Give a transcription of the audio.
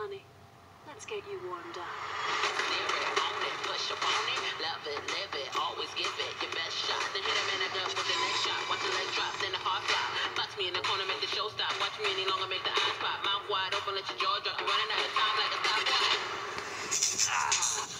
honey. Let's get you warmed up. Steer it, own it, push up on it. Love it, live it, always give it your best shot. Then hit him in the gut with the next shot. Watch the leg drop, then the heart flop. Box me in the corner, make the show stop. Watch me any longer, make the eyes pop. Mouth wide open, let your jaw drop. You're running out of time like a stopwatch.